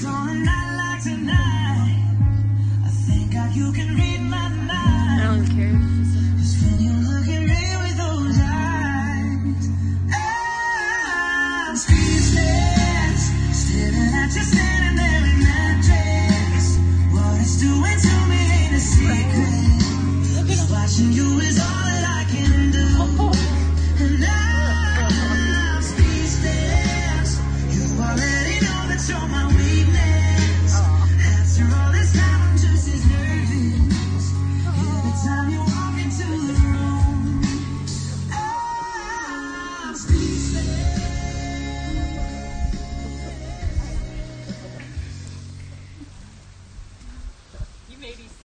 on a night like tonight, I think God you can read my mind. I don't care.